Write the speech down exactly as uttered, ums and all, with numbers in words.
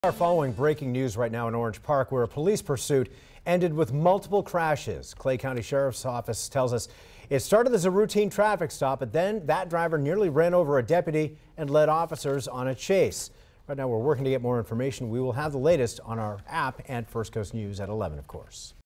Are following breaking news right now in Orange Park, where a police pursuit ended with multiple crashes. Clay County Sheriff's Office tells us it started as a routine traffic stop, but then that driver nearly ran over a deputy and led officers on a chase. Right now we're working to get more information. We will have the latest on our app and First Coast News at eleven, of course.